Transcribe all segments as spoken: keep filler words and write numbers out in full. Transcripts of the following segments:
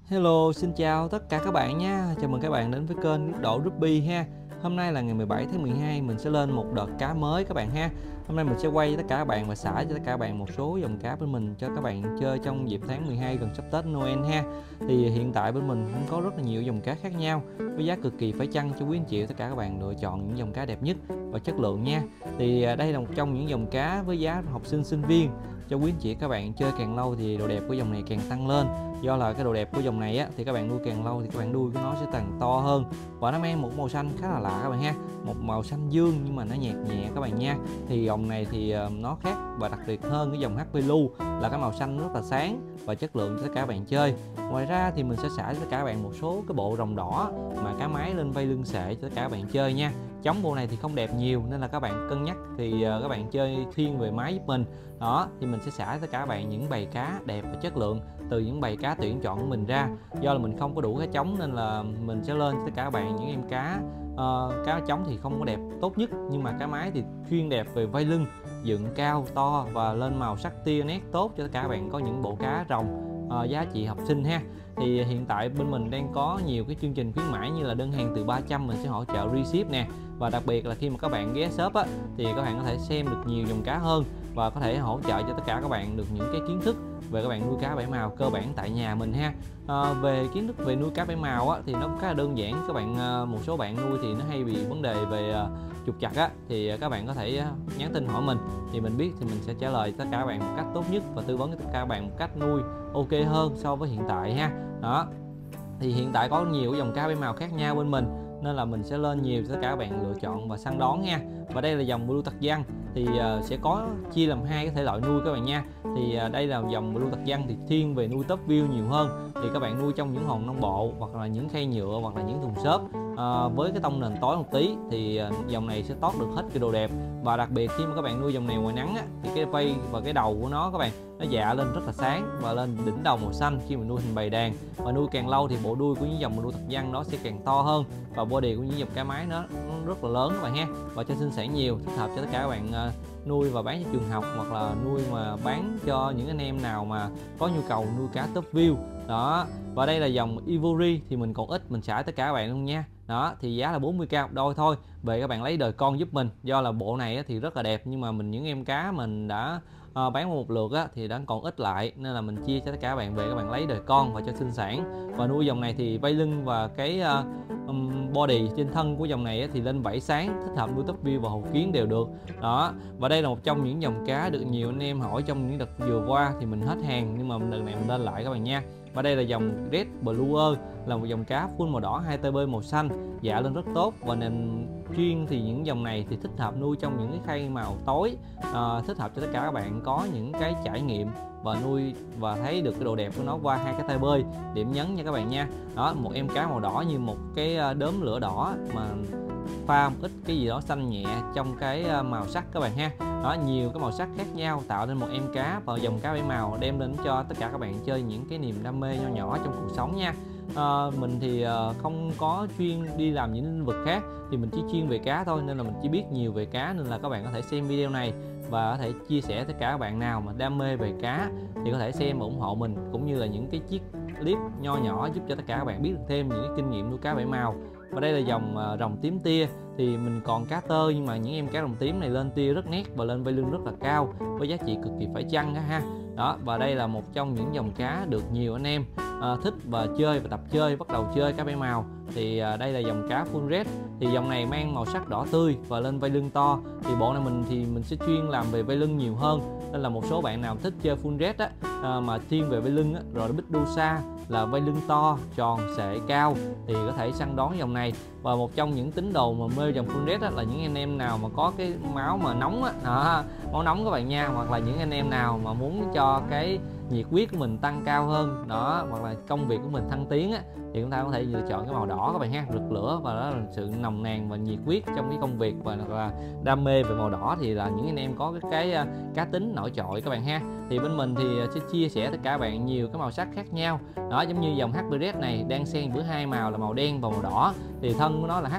Hello, xin chào tất cả các bạn nha. Chào mừng các bạn đến với kênh Đức Độ Ruby ha. Hôm nay là ngày mười bảy tháng mười hai, mình sẽ lên một đợt cá mới các bạn ha. Hôm nay mình sẽ quay cho tất cả các bạn và xả cho tất cả các bạn một số dòng cá bên mình cho các bạn chơi trong dịp tháng mười hai gần sắp Tết Noel ha. Thì hiện tại bên mình cũng có rất là nhiều dòng cá khác nhau với giá cực kỳ phải chăng cho quý anh chị tất cả các bạn lựa chọn những dòng cá đẹp nhất và chất lượng nha. Thì đây là một trong những dòng cá với giá học sinh sinh viên cho quý anh chị các bạn chơi càng lâu thì độ đẹp của dòng này càng tăng lên. Do là cái độ đẹp của dòng này á, thì các bạn nuôi càng lâu thì các bạn nuôi của nó sẽ càng to hơn và nó mang một màu xanh khá là lạ các bạn ha, một màu xanh dương nhưng mà nó nhạt nhẹ các bạn nha. Thì dòng này thì nó khác và đặc biệt hơn cái dòng hát pê Lu là cái màu xanh rất là sáng và chất lượng cho tất cả các bạn chơi. Ngoài ra thì mình sẽ xả cho tất cả các bạn một số cái bộ rồng đỏ mà cá mái lên vây lưng sệ cho tất cả các bạn chơi nha. Chống bộ này thì không đẹp nhiều nên là các bạn cân nhắc thì các bạn chơi thiên về máy giúp mình. Đó thì mình sẽ xả cho tất cả các bạn những bầy cá đẹp và chất lượng từ những bầy cá tuyển chọn của mình ra. Do là mình không có đủ cá trống nên là mình sẽ lên cho tất cả các bạn những em cá uh, cá trống thì không có đẹp tốt nhất, nhưng mà cá mái thì chuyên đẹp về vây lưng, dựng cao to và lên màu sắc tia nét tốt cho tất cả các bạn có những bộ cá rồng uh, giá trị học sinh ha. Thì hiện tại bên mình đang có nhiều cái chương trình khuyến mãi như là đơn hàng từ ba trăm mình sẽ hỗ trợ reship nè, và đặc biệt là khi mà các bạn ghé shop á, thì các bạn có thể xem được nhiều dòng cá hơn và có thể hỗ trợ cho tất cả các bạn được những cái kiến thức về các bạn nuôi cá bảy màu cơ bản tại nhà mình ha. À, về kiến thức về nuôi cá bảy màu á, thì nó khá là đơn giản. Các bạn một số bạn nuôi thì nó hay bị vấn đề về trục trặc á, thì các bạn có thể nhắn tin hỏi mình thì mình biết thì mình sẽ trả lời tất cả các bạn một cách tốt nhất và tư vấn cho tất cả các bạn một cách nuôi ok hơn so với hiện tại ha. Đó thì hiện tại có nhiều dòng cá bảy màu khác nhau bên mình nên là mình sẽ lên nhiều cho tất cả các bạn lựa chọn và săn đón nha. Và đây là dòng Blue Tặc Văn thì uh, sẽ có chia làm hai cái thể loại nuôi các bạn nha. Thì uh, đây là dòng Blue Tặc Văn thì thiên về nuôi top view nhiều hơn, thì các bạn nuôi trong những hòn non bộ hoặc là những khay nhựa hoặc là những thùng xốp uh, với cái tông nền tối một tí thì uh, dòng này sẽ tót được hết cái độ đẹp. Và đặc biệt khi mà các bạn nuôi dòng này ngoài nắng á, thì cái vây và cái đầu của nó các bạn nó dạ lên rất là sáng và lên đỉnh đầu màu xanh khi mình nuôi thành bầy đàn. Và nuôi càng lâu thì bộ đuôi của những dòng Blue Tặc Văn nó sẽ càng to hơn và body của những dòng cá mái nó, nó rất là lớn các bạn ha, và cho sinh sản nhiều, thích hợp cho tất cả các bạn uh, nuôi và bán cho trường học hoặc là nuôi mà bán cho những anh em nào mà có nhu cầu nuôi cá top view. Đó, và đây là dòng Ivory thì mình còn ít, mình xả tất cả các bạn luôn nha. Đó thì giá là bốn mươi k một đôi thôi, về các bạn lấy đời con giúp mình. Do là bộ này thì rất là đẹp nhưng mà mình những em cá mình đã uh, bán một lượt á, thì đang còn ít lại nên là mình chia cho tất cả các bạn về các bạn lấy đời con và cho sinh sản. Và nuôi dòng này thì vây lưng và cái uh, um, body trên thân của dòng này á, thì lên vảy sáng, thích hợp nuôi top view và hậu kiến đều được. Đó, và đây là một trong những dòng cá được nhiều anh em hỏi trong những đợt vừa qua thì mình hết hàng, nhưng mà đợt này mình lên lại các bạn nha. Và đây là dòng Red Bluer, là một dòng cá full màu đỏ hai tê bê màu xanh, dạ lên rất tốt và nền chuyên thì những dòng này thì thích hợp nuôi trong những cái khay màu tối, à, thích hợp cho tất cả các bạn có những cái trải nghiệm và nuôi và thấy được cái độ đẹp của nó qua hai cái tay bơi điểm nhấn nha các bạn nha. Đó, một em cá màu đỏ như một cái đốm lửa đỏ mà pha một ít cái gì đó xanh nhẹ trong cái màu sắc các bạn ha. Đó, nhiều cái màu sắc khác nhau tạo nên một em cá và dòng cá bảy màu đem đến cho tất cả các bạn chơi những cái niềm đam mê nho nhỏ trong cuộc sống nha. À, mình thì uh, không có chuyên đi làm những lĩnh vực khác, thì mình chỉ chuyên về cá thôi nên là mình chỉ biết nhiều về cá, nên là các bạn có thể xem video này và có thể chia sẻ tất cả các bạn nào mà đam mê về cá thì có thể xem và ủng hộ mình, cũng như là những cái chiếc clip nho nhỏ giúp cho tất cả các bạn biết được thêm những cái kinh nghiệm nuôi cá bảy màu. Và đây là dòng uh, rồng tím tia thì mình còn cá tơ, nhưng mà những em cá rồng tím này lên tia rất nét và lên vây lưng rất là cao với giá trị cực kỳ phải chăng đó ha. Đó, và đây là một trong những dòng cá được nhiều anh em uh, thích và chơi và tập chơi, bắt đầu chơi cá bảy màu. Thì uh, đây là dòng cá full red, thì dòng này mang màu sắc đỏ tươi và lên vây lưng to. Thì bộ này mình thì mình sẽ chuyên làm về vây lưng nhiều hơn, nên là một số bạn nào thích chơi full red á, uh, mà thiên về vây lưng á, rồi Bích Dusa là vây lưng to, tròn, sệ cao thì có thể săn đón dòng này. Và một trong những tín đồ mà mê dòng full red á, là những anh em nào mà có cái máu mà nóng á, đó, máu nóng các bạn nha, hoặc là những anh em nào mà muốn cho cái nhiệt huyết của mình tăng cao hơn đó, hoặc là công việc của mình thăng tiến á, thì chúng ta có thể lựa chọn cái màu đỏ các bạn ha, rực lửa, và đó là sự nồng nàn và nhiệt huyết trong cái công việc và là đam mê về màu đỏ, thì là những anh em có cái, cái cá tính nổi trội các bạn ha. Thì bên mình thì sẽ chia sẻ tất cả các bạn nhiều cái màu sắc khác nhau đó, giống như dòng hát pê Red này đang xen giữa hai màu là màu đen và màu đỏ, thì thân của nó là H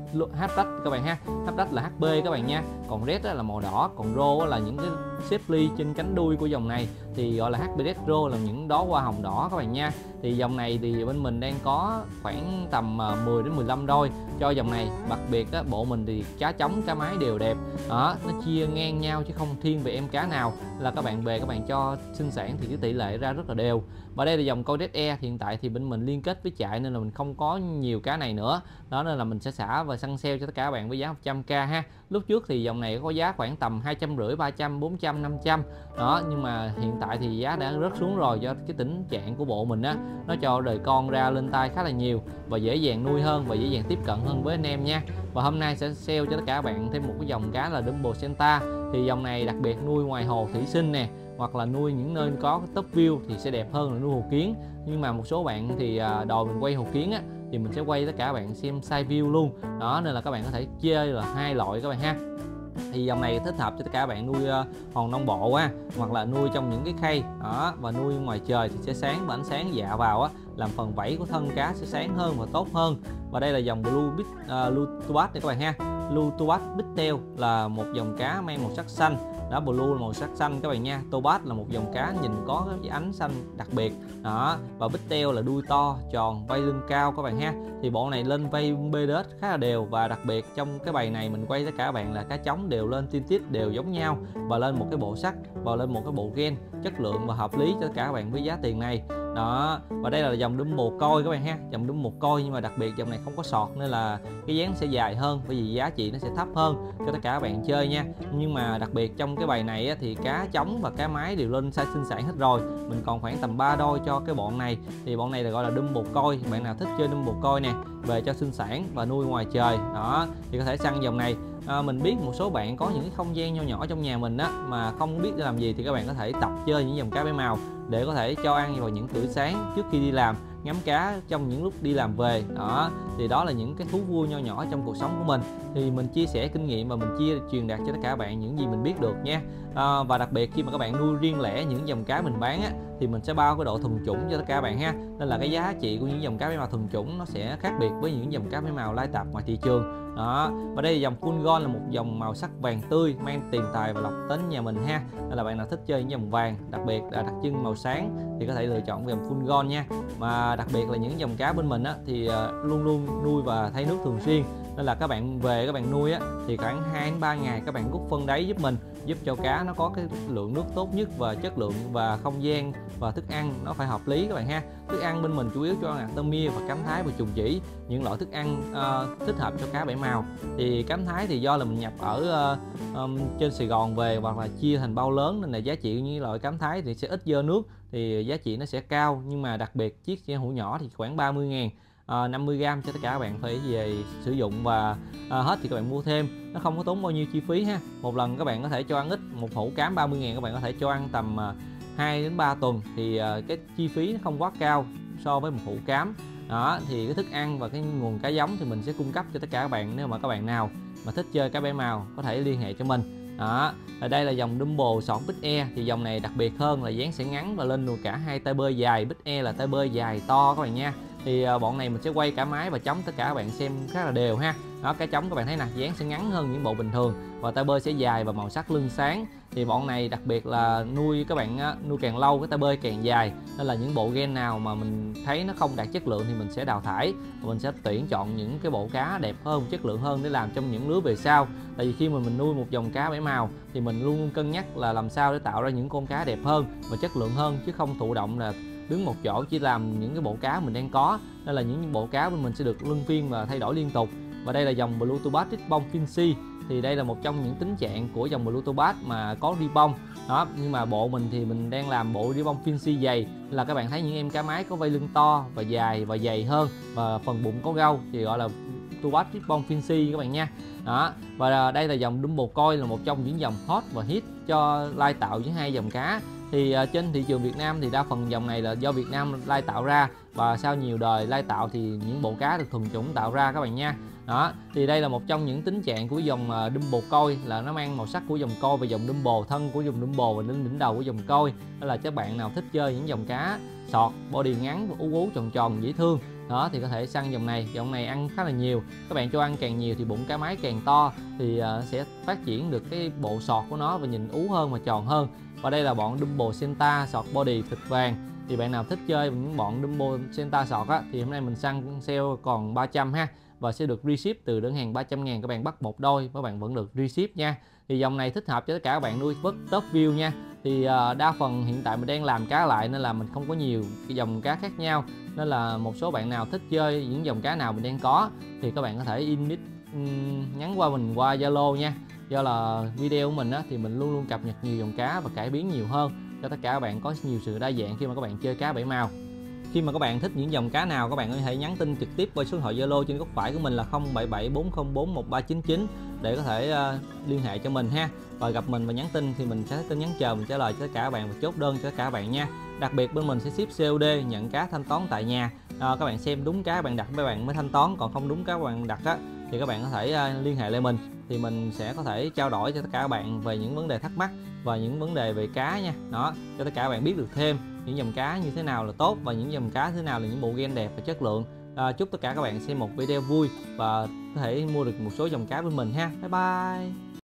H-Black các bạn ha. H-Black là hát bê các bạn nha, còn Red là màu đỏ, còn Raw là những cái xếp ly trên cánh đuôi của dòng này thì gọi là hát bê Red Raw, là những đóa hoa hồng đỏ các bạn nha. Thì dòng này thì bên mình đang có khoảng tầm mười đến mười lăm đôi cho dòng này. Đặc biệt á, bộ mình thì cá trống cá mái đều đẹp đó, nó chia ngang nhau chứ không thiên về em cá nào, là các bạn về các bạn cho sinh sản thì cái tỷ lệ ra rất là đều. Và đây là dòng coi Red Air, hiện tại thì bên mình liên kết với trại nên là mình không có nhiều cá này nữa đó, nên là mình sẽ xả và săn sale cho tất cả các bạn với giá một trăm k ha. Lúc trước thì dòng này có giá khoảng tầm hai trăm rưỡi, ba trăm, bốn trăm, năm trăm đó, nhưng mà hiện tại thì giá đã rớt xuống rồi do cái tình trạng của bộ mình á, nó cho đời con ra lên tay khá là nhiều và dễ dàng nuôi hơn và dễ dàng tiếp cận hơn với anh em nha. Và hôm nay sẽ sale cho tất cả các bạn thêm một cái dòng cá là Dumbo Santa. Thì dòng này đặc biệt nuôi ngoài hồ thủy sinh nè, hoặc là nuôi những nơi có top view thì sẽ đẹp hơn là nuôi hồ kiến. Nhưng mà một số bạn thì đòi mình quay hồ kiến á, thì mình sẽ quay tất cả các bạn xem side view luôn đó, nên là các bạn có thể chơi là hai loại các bạn ha. Thì dòng này thích hợp cho tất cả các bạn nuôi uh, hòn non bộ á, hoặc là nuôi trong những cái khay đó, và nuôi ngoài trời thì sẽ sáng và ánh sáng dạ vào á, làm phần vảy của thân cá sẽ sáng hơn và tốt hơn. Và đây là dòng Blue Bit uh, Blue Tobas này các bạn ha. Blue Tobas Bigtail là một dòng cá mang màu sắc xanh đó, Blue là màu sắc xanh các bạn nha. Tobas là một dòng cá nhìn có cái ánh xanh đặc biệt đó, và Bigtail là đuôi to tròn vây lưng cao các bạn ha. Thì bộ này lên vây bê đê ét khá là đều, và đặc biệt trong cái bầy này mình quay tất cả các bạn là cá trống đều lên tin tiết đều giống nhau, và lên một cái bộ sắt và lên một cái bộ gen chất lượng và hợp lý cho tất cả các bạn với giá tiền này đó. Và đây là dòng Dumbo coi các bạn ha, dòng Dumbo coi, nhưng mà đặc biệt dòng này không có sọt nên là cái dáng sẽ dài hơn, bởi vì giá trị nó sẽ thấp hơn cho tất cả các bạn chơi nha. Nhưng mà đặc biệt trong cái bầy này á, thì cá trống và cá mái đều lên size sinh sản hết rồi, mình còn khoảng tầm ba đôi cho cái bọn này. Thì bọn này là gọi là Dumbo coi, bạn nào thích chơi Dumbo coi nè, về cho sinh sản và nuôi ngoài trời đó thì có thể săn dòng này. À, mình biết một số bạn có những cái không gian nho nhỏ trong nhà mình á mà không biết để làm gì, thì các bạn có thể tập chơi những dòng cá bảy màu để có thể cho ăn vào những bữa sáng trước khi đi làm, ngắm cá trong những lúc đi làm về đó. Thì đó là những cái thú vui nho nhỏ trong cuộc sống của mình, thì mình chia sẻ kinh nghiệm và mình chia truyền đạt cho tất cả các bạn những gì mình biết được nha. À, và đặc biệt khi mà các bạn nuôi riêng lẻ những dòng cá mình bán á, thì mình sẽ bao cái độ thuần chủng cho tất cả các bạn ha, nên là cái giá trị của những dòng cá bảy màu thuần chủng nó sẽ khác biệt với những dòng cá bảy màu lai tạp ngoài thị trường đó. Và đây là dòng Full Gold, là một dòng màu sắc vàng tươi mang tiền tài và lộc đến nhà mình ha, nên là bạn nào thích chơi những dòng vàng đặc biệt là đặc trưng màu sáng thì có thể lựa chọn dòng Full Gold nha. Mà đặc biệt là những dòng cá bên mình á, thì luôn luôn nuôi và thay nước thường xuyên, nên là các bạn về các bạn nuôi á, thì khoảng hai đến ba ngày các bạn rút phân đáy giúp mình, giúp cho cá nó có cái lượng nước tốt nhất và chất lượng và không gian, và thức ăn nó phải hợp lý các bạn ha. Thức ăn bên mình chủ yếu cho Artemia và cám thái và trùng chỉ, những loại thức ăn uh, thích hợp cho cá bảy màu. Thì cám thái thì do là mình nhập ở uh, um, trên Sài Gòn về, hoặc là chia thành bao lớn, nên là giá trị như loại cám thái thì sẽ ít dơ nước thì giá trị nó sẽ cao. Nhưng mà đặc biệt chiếc xe hũ nhỏ thì khoảng ba mươi ngàn, uh, năm mươi gram cho tất cả các bạn phải về sử dụng, và uh, hết thì các bạn mua thêm, nó không có tốn bao nhiêu chi phí ha. Một lần các bạn có thể cho ăn ít, một hũ cám ba mươi ngàn các bạn có thể cho ăn tầm uh, hai đến ba tuần, thì uh, cái chi phí nó không quá cao so với một hũ cám đó. Thì cái thức ăn và cái nguồn cá giống thì mình sẽ cung cấp cho tất cả các bạn, nếu mà các bạn nào mà thích chơi cá bảy màu có thể liên hệ cho mình đó. Ở đây là dòng Dumbo sọt Big Air, thì dòng này đặc biệt hơn là dáng sẽ ngắn và lên được cả hai tay bơi dài. Big Air là tay bơi dài to các bạn nha. Thì uh, bọn này mình sẽ quay cả mái và trống tất cả các bạn xem khá là đều ha. Đó, cái trống các bạn thấy nè, dáng sẽ ngắn hơn những bộ bình thường, và tay bơi sẽ dài và màu sắc lưng sáng. Thì bọn này đặc biệt là nuôi các bạn uh, nuôi càng lâu cái tay bơi càng dài, nên là những bộ gen nào mà mình thấy nó không đạt chất lượng thì mình sẽ đào thải, và mình sẽ tuyển chọn những cái bộ cá đẹp hơn, chất lượng hơn để làm trong những lứa về sau. Tại vì khi mà mình nuôi một dòng cá bảy màu thì mình luôn luôn cân nhắc là làm sao để tạo ra những con cá đẹp hơn và chất lượng hơn, chứ không thụ động là đứng một chỗ chỉ làm những cái bộ cá mình đang có. Nên là những bộ cá của mình sẽ được luân phiên và thay đổi liên tục. Và đây là dòng Blue Tobas Ribbon Fincy, thì đây là một trong những tính trạng của dòng Blue Tobas mà có ribbon đó. Nhưng mà bộ mình thì mình đang làm bộ ribbon Fincy dày, là các bạn thấy những em cá mái có vây lưng to và dài và dày hơn, và phần bụng có gâu thì gọi là Tobas Ribbon Fincy các bạn nha đó. Và đây là dòng Dumbo coi, là một trong những dòng hot và hit cho lai tạo với hai dòng cá. Thì uh, trên thị trường Việt Nam thì đa phần dòng này là do Việt Nam lai tạo ra, và sau nhiều đời lai tạo thì những bộ cá được thuần chủng tạo ra các bạn nha đó. Thì đây là một trong những tính trạng của dòng uh, Dumbo coi, là nó mang màu sắc của dòng coi và dòng Dumbo, thân của dòng Dumbo và lên đỉnh đầu của dòng coi. Đó là các bạn nào thích chơi những dòng cá sọt body ngắn ú ú tròn tròn dễ thương đó thì có thể săn dòng này. Dòng này ăn khá là nhiều, các bạn cho ăn càng nhiều thì bụng cá mái càng to, thì uh, sẽ phát triển được cái bộ sọt của nó và nhìn ú hơn và tròn hơn. Và đây là bọn Dumbo Senta sọt body thịt vàng, thì bạn nào thích chơi những bọn Dumbo Senta sọt á, thì hôm nay mình săn sale còn ba trăm ha, và sẽ được reship từ đơn hàng ba trăm ngàn. Các bạn bắt một đôi các bạn vẫn được reship nha. Thì dòng này thích hợp cho tất cả các bạn nuôi vớt top view nha. Thì uh, đa phần hiện tại mình đang làm cá lại nên là mình không có nhiều cái dòng cá khác nhau, nên là một số bạn nào thích chơi những dòng cá nào mình đang có thì các bạn có thể inbox um, nhắn qua mình qua Zalo nha. Do là video của mình á, thì mình luôn luôn cập nhật nhiều dòng cá và cải biến nhiều hơn cho tất cả các bạn có nhiều sự đa dạng khi mà các bạn chơi cá bảy màu. Khi mà các bạn thích những dòng cá nào, các bạn có thể nhắn tin trực tiếp qua số điện thoại Zalo trên góc phải của mình là không bảy bảy bốn không bốn một ba chín chín để có thể uh, liên hệ cho mình ha, và gặp mình và nhắn tin thì mình sẽ tin nhắn chờ mình trả lời cho tất cả các bạn và chốt đơn cho tất cả các bạn nha. Đặc biệt bên mình sẽ ship xê ô đê, nhận cá thanh toán tại nhà. À, các bạn xem đúng cá các bạn đặt các bạn mới thanh toán, còn không đúng cá các bạn đặt á thì các bạn có thể uh, liên hệ lại mình, thì mình sẽ có thể trao đổi cho tất cả các bạn về những vấn đề thắc mắc và những vấn đề về cá nha. Đó, cho tất cả các bạn biết được thêm những dòng cá như thế nào là tốt và những dòng cá thế nào là những bộ gen đẹp và chất lượng. À, chúc tất cả các bạn xem một video vui và có thể mua được một số dòng cá với mình ha. Bye bye.